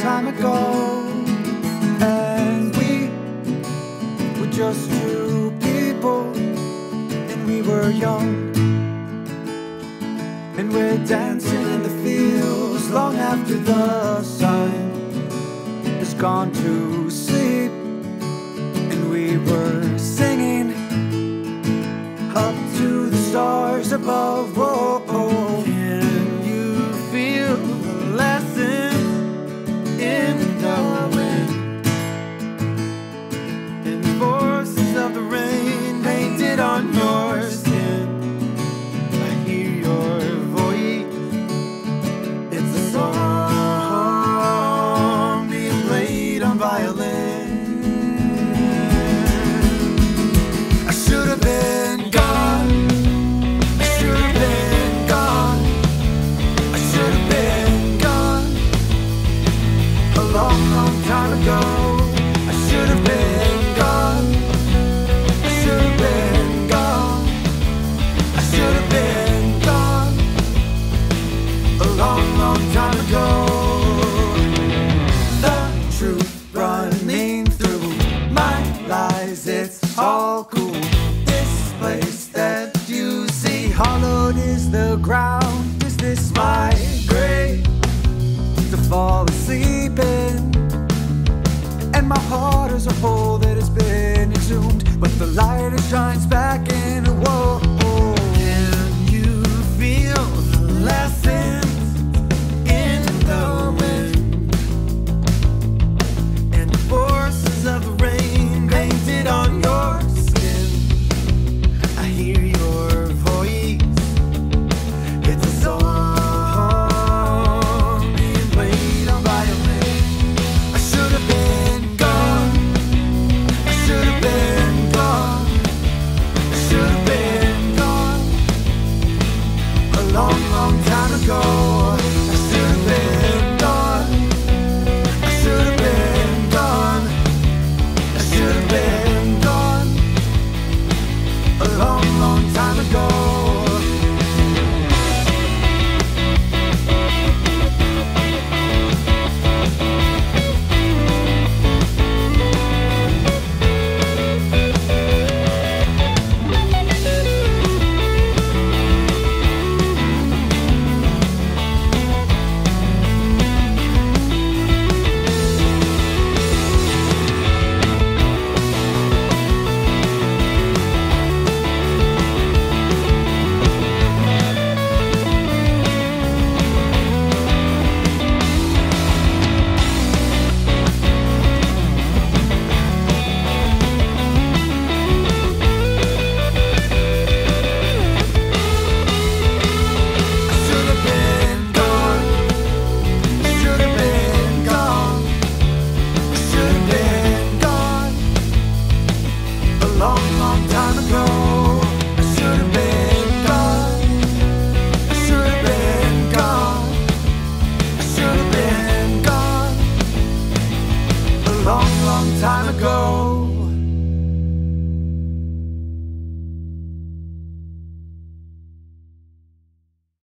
time ago, and we were just two people, and we were young, and we're dancing in the fields long after the sun has gone to sleep, and we were singing up to the stars above. Whoa, oh. Can you feel the lessons in the wind, and the forces of the rain painted on your skin? I hear your voice, it's a song being played on violin. I should have been gone, I should have been gone, I should have been gone a long, long time ago. I should have been gone, I should have been gone, I should have been gone a long, long time ago. The truth running through my lies, it's all cool. This place that you see, hollowed is the ground. Is this my grave to fall asleep in? And my heart is a hole that has been exhumed, but the light it shines back in. Whoa, can you feel